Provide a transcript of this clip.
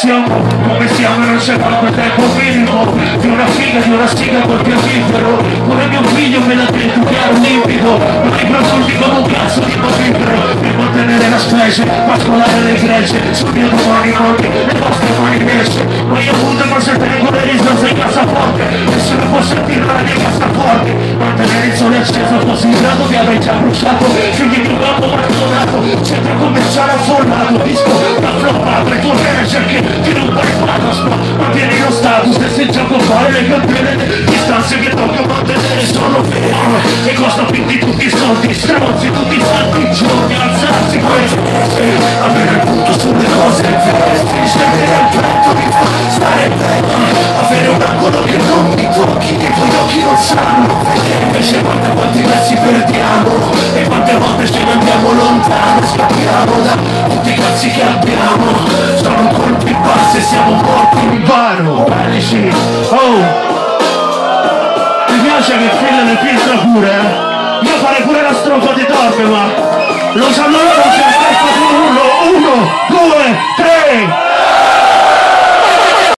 come siamo e non c'è tanto tempo minimo di una figa col piacifero, come mio figlio me l'ha detto chiaro limpido, non hai prodotti come un cazzo di papifero, per mantenere la specie, pascolare le grecce, sul mio domani monti, le vostre mani messe, ma io punto ma se tengo le risorse in cassaforte, nessuno può sentire la mia cassaforte, mantenere il sole acceso così in grado vi avrei già bruciato, figli di un campo martonato, centro commerciale affollato, disco da floppato, e tuo manager che ti ruba il pathos, mantieni lo status, e se il gioco fare le campione, distanze che tocca mantenere sono vero, e costa più di tutti i soldi, stronzi tutti i santi giorni, alzarsi poi avere il punto sulle cose vesti, scendere al petto mi fa stare bene, avere un angolo che non mi tocchi, che i tuoi occhi non sanno vedere, invece guarda quanti versi perdiamo, e quante volte ce ne andiamo lontano, scappiamo da tutti i cazzi che abbiamo, sono colpi bassi e siamo morti in vano, sì. Oh, mi piace che Phil ne filtra pure, io farei pure la strofa di Torbe, ma lo sanno loro che è